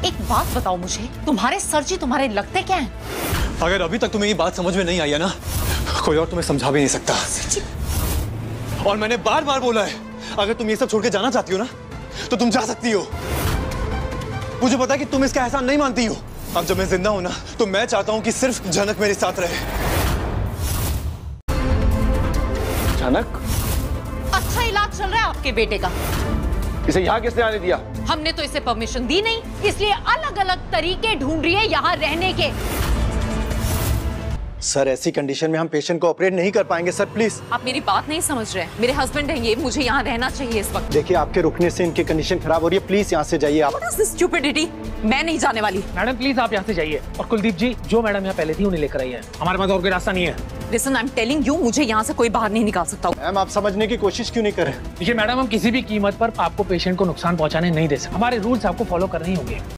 एक बात बताओ मुझे, तुम्हारे सर जी तुम्हारे लगते क्या हैं? अगर अभी तक तुम्हें ये बात समझ में नहीं आई है ना, कोई और तुम्हें समझा भी नहीं सकता। और मैंने बार बार बोला है, अगर तुम ये सब छोड़ के जाना चाहती हो ना, तो तुम जा सकती हो। मुझे पता है कि तुम इसका एहसान नहीं मानती हो। अब जब मैं जिंदा हूं ना, तो मैं चाहता हूं कि सिर्फ जनक मेरे साथ रहे। जनक? अच्छा इलाज चल रहा है आपके बेटे का। इसे यहाँ किसने आने दिया? हमने तो इसे परमिशन दी नहीं, इसलिए अलग अलग तरीके ढूंढ रही है यहाँ रहने के। सर ऐसी कंडीशन में हम पेशेंट को ऑपरेट नहीं कर पाएंगे सर, प्लीज। आप मेरी बात नहीं समझ रहे हैं। मेरे हस्बैंड हैं ये, मुझे यहाँ रहना चाहिए इस वक्त। देखिए आपके रुकने से इनकी कंडीशन खराब हो रही है, प्लीज यहाँ से जाइए आप। What is this stupidity? मैं नहीं जाने वाली। मैडम प्लीज आप यहाँ से जाइए। और कुलदीप जी, जो मैडम यहाँ पहले थी उन्हें लेकर आई है, हमारे पास और कोई रास्ता नहीं है। Listen, I'm telling you, मुझे यहाँ से कोई बाहर नहीं निकाल सकता। मैम आप समझने की कोशिश क्यों नहीं कर रहे? देखिए मैडम, हम किसी भी कीमत पर आपको पेशेंट को नुकसान पहुँचाने नहीं दे सकते। हमारे रूल्स आपको फॉलो करने ही होंगे।